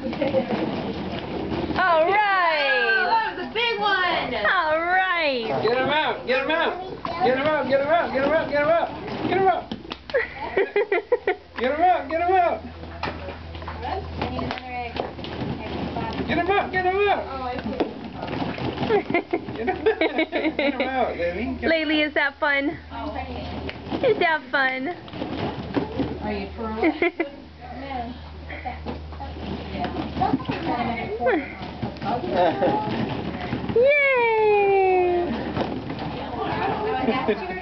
All right. Oh, that was a big one. All right. Get him out. Get him out. Get him out. Get him out. Get him out. Get him out. Get him out. Get him out. Get him out. Get him out. Get him out. Get him out, Lily. Laylee, is that fun? Is that fun? Are you for real? Yay! That's your